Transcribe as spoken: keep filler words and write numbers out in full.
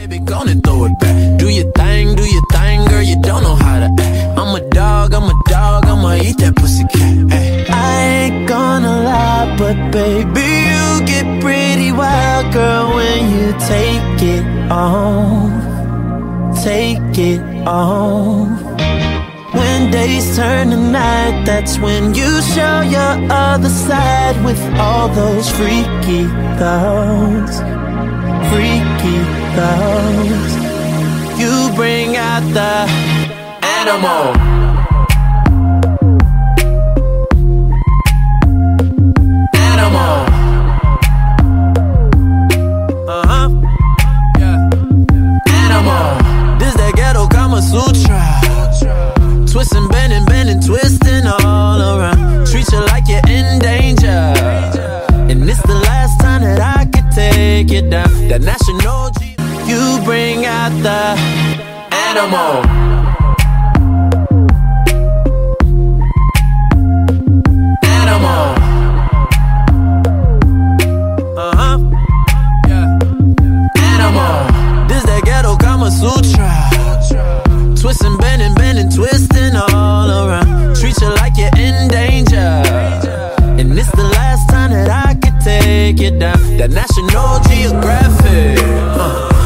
baby, gonna throw it back. Do your thing, do your thing, girl, you don't know how to act. I'm a dog, I'm a dog, I'ma eat that pussy cat. Ay. I ain't gonna lie, but baby, you get pretty wild, girl, when you take it off. Take it off. When days turn to night, that's when you show your other side with all those freaky thoughts. Freaky thoughts. You bring out the animal. Animal. Uh-huh. Yeah. Animal. This that ghetto Kama Sutra. Twisting, bending, bending, twisting all around. Treat you like you're in danger. And it's the last time that I could take it down. That National G. You bring out the animal. Animal. Uh-huh. Yeah. Animal. This that ghetto Kama Sutra. Twisting, bending, bending, twisting all around. Treat you like you're in danger. And it's the last time that I could take it down. That National Geographic. Uh.